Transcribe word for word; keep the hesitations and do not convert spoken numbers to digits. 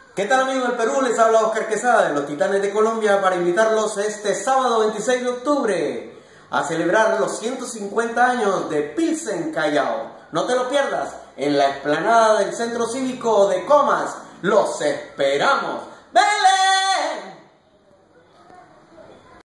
¿Qué tal, amigos del Perú? Les habla Oscar Quesada de los Titanes de Colombia para invitarlos este sábado veintiséis de octubre a celebrar los ciento cincuenta años de Pilsen Callao. No te lo pierdas, en la explanada del Centro Cívico de Comas. ¡Los esperamos! ¡Vélez!